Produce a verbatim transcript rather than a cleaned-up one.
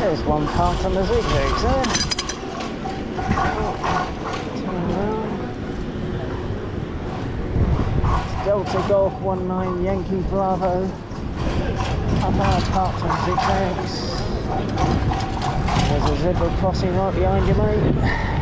There's one parked on the Zigzags there. Turn around. Delta Golf one nine Yankee Bravo. Papa parked on Zigzags. There's a zebra crossing right behind you, mate.